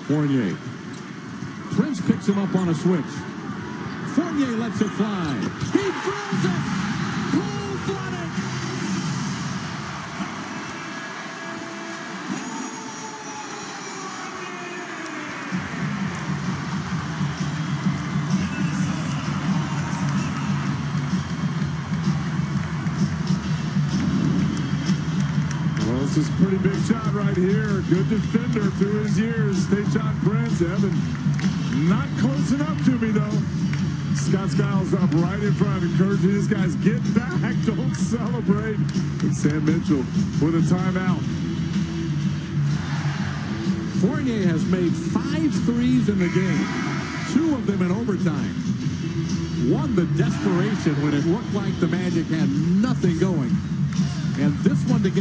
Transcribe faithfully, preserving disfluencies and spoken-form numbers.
Fournier. Prince picks him up on a switch. Fournier lets it fly. He throws it. Cold-blooded. Well, this is a pretty big shot right here. Good defender through his years. They shot Prince. Evan not close enough to me, though. Scott Skiles up right in front, encouraging these guys, get back, don't celebrate. And Sam Mitchell with a timeout. Fournier has made five threes in the game, two of them in overtime. One, the desperation when it looked like the Magic had nothing going. And this one to get